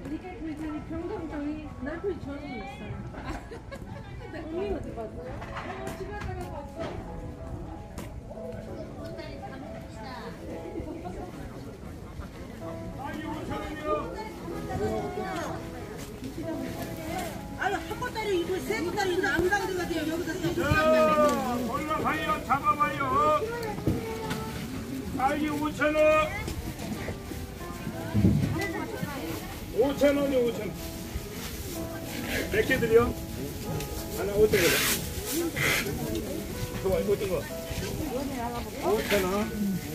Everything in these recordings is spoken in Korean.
이게 그 저기 병동 저기 남편이 전에 있어요. 언니 어디 봤어요? 집에 가라고 왔어. 아유 한 보따리 이거 세 보따리 안 가져가세요. 여기서 올라가요. 잡아봐요. 딸기 5,000원. 5,000원이 5,000원. 몇 개 드려? 하나 5,000원. 좋아, 어떤 거? 5,000원.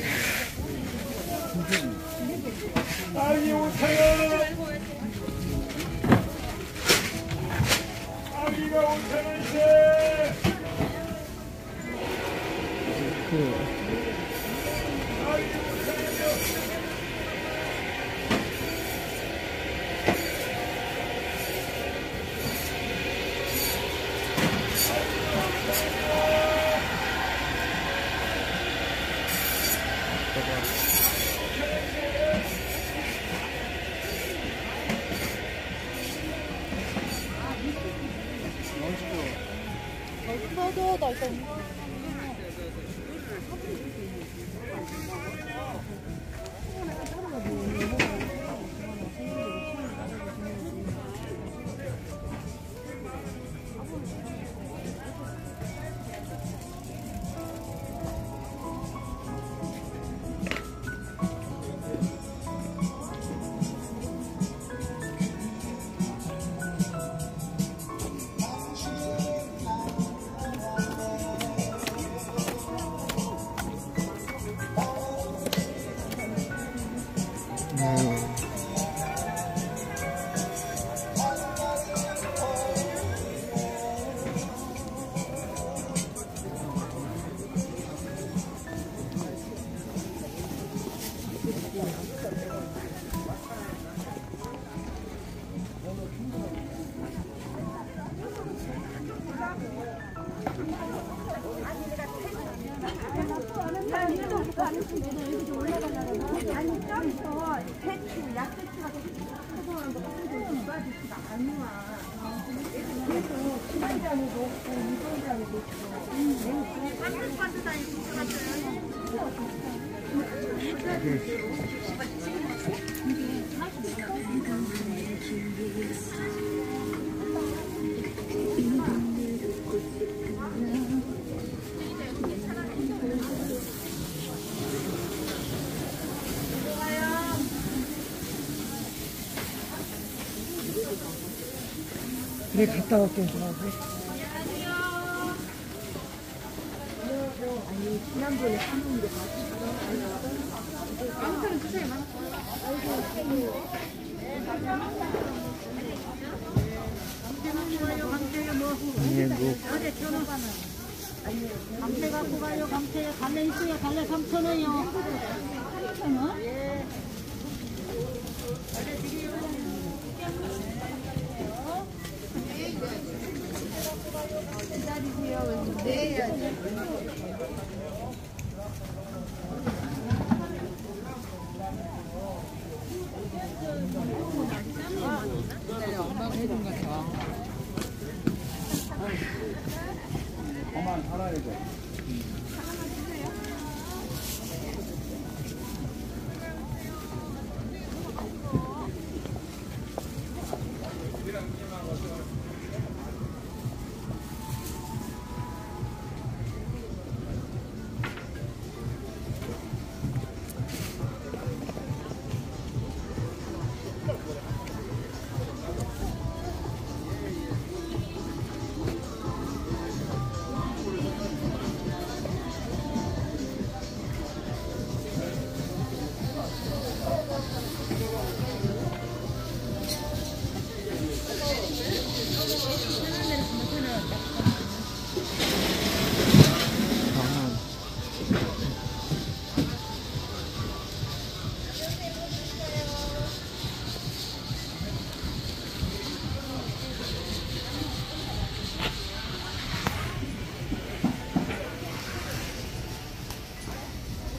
딸기 5,000원. 딸기가 5,000원씩. 그래 갔다 올게 좋아하고. 아니 지난번에 사놓은데 아무튼 주세요. 감태 갖고 가요. 감태 갈래 있어요. 갈래 3,000원이요. 3,000원? 예. 갈래 드려요. 기다리세요. 네, 해야지. 엄마가 해준 거죠. 그만 살아야 돼.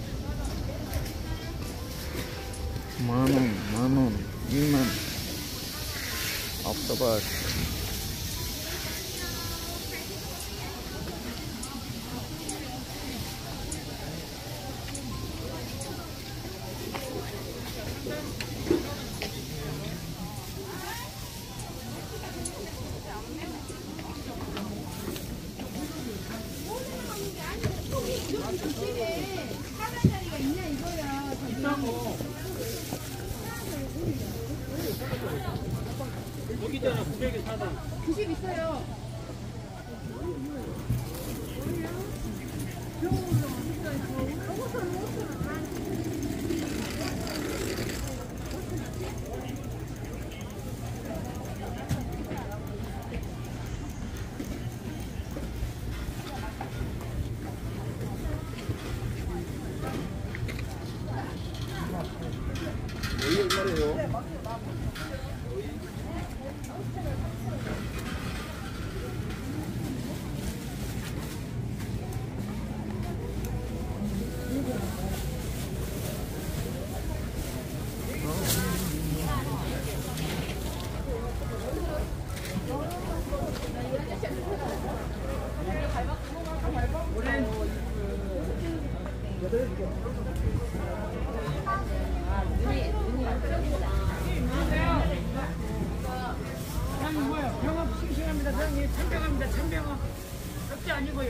만원, 2만 Octopus. 여기잖아 900에 4단. 90 있어요. 여기 얼마래요? 병업 싱싱합니다. 사장님 참병합니다. 참병업 적지 아니고요.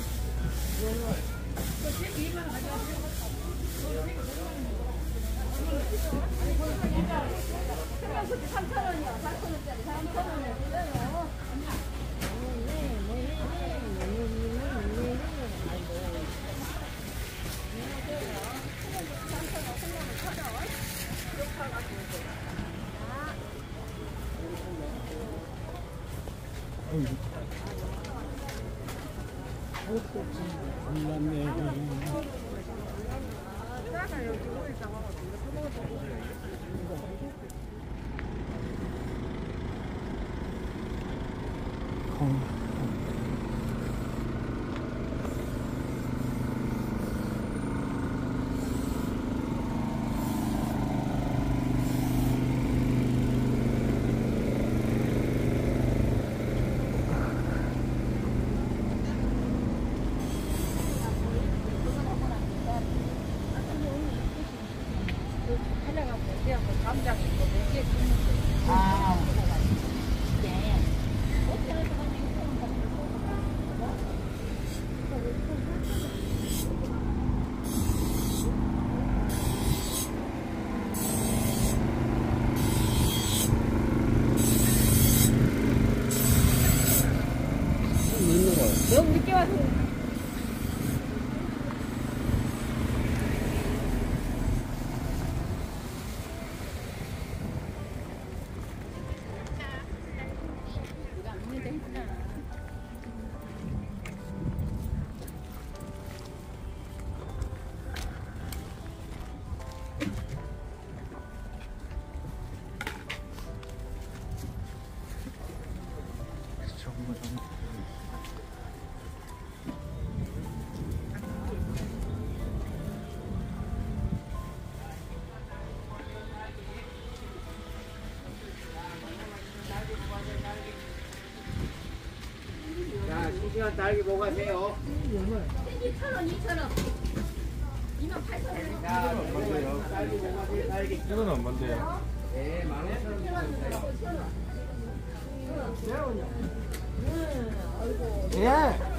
너무 늦게 왔어. 자, 싱싱한 딸기 뭐 가세요? 2,000원, 2,000원. 28,000원. 자, 뭐가요? 딸기 뭐 가세요? 딸기. 이건 얼마인데요? 네, 15,000원. 예.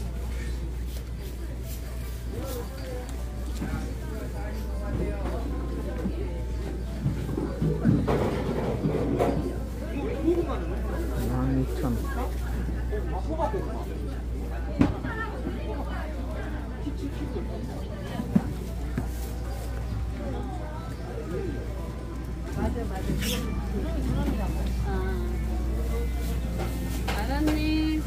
알았네.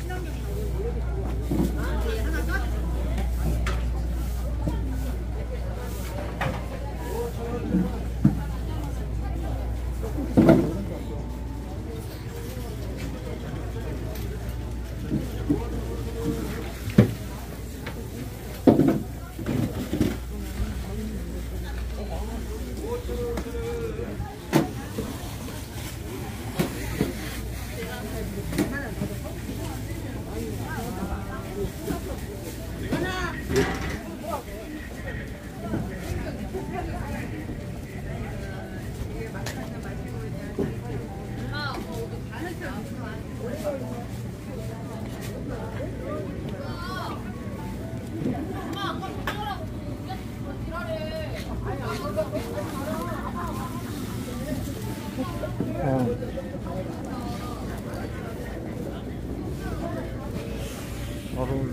어우.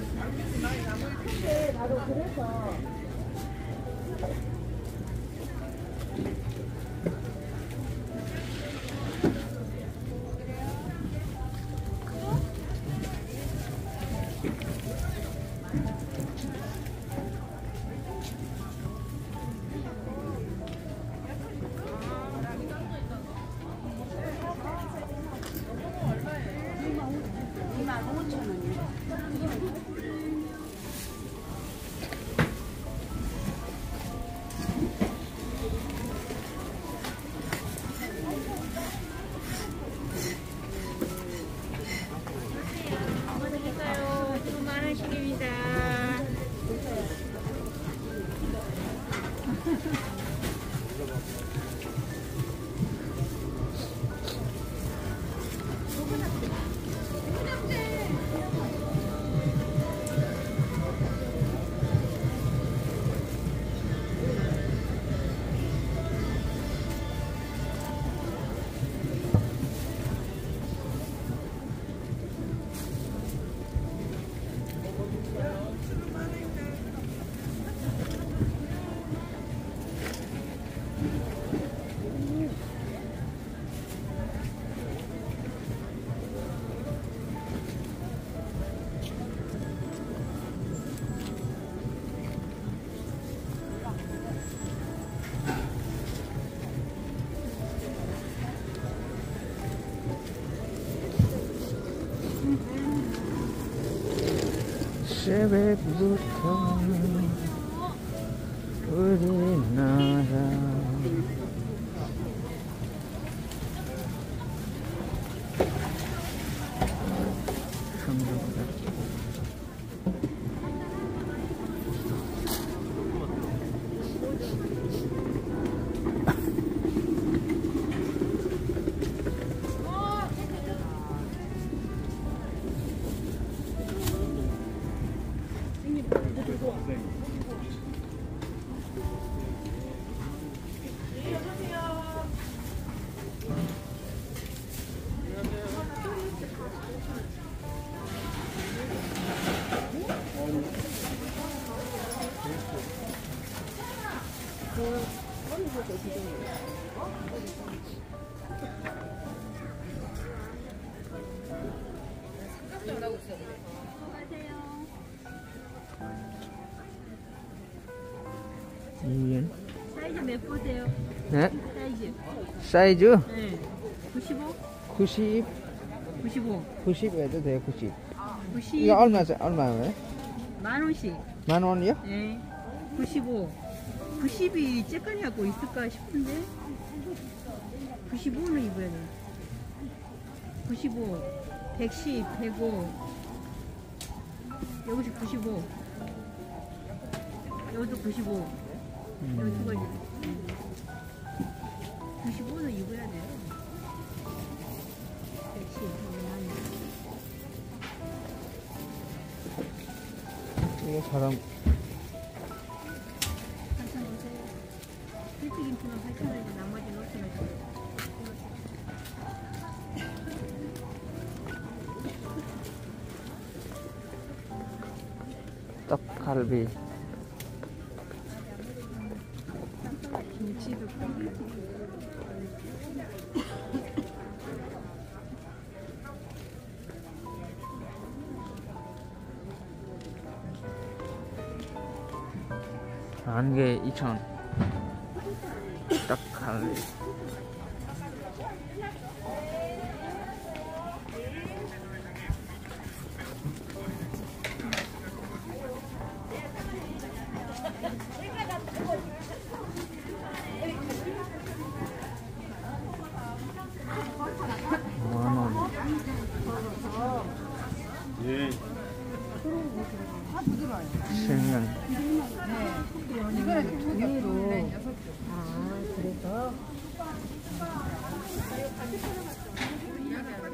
나도 그래서 새벽부터 우리나라 사이즈 몇 보세요? 네? 사이즈. 사이즈 네. 95? 90, 95. 90 해도 돼요. 90. 90. 이거 얼마예요? 만 원씩. 만 원이요? 네. 95. 90이 쬐끈하고 있을까 싶은데 95는 입어야 돼. 95, 110, 105. 여기서 95. 여기도 95. 여기 두 가지. 95는 입어야 돼요. 110, 이거 사람 8,000원 주세요. 필수김치는 8,000원이고 나머지는 5,000원 주세요. 떡갈비. 김치도 한 개 2,000원. 떡갈비. 만원. 예. 생면. 이거는 두 개로. 아, 그래서?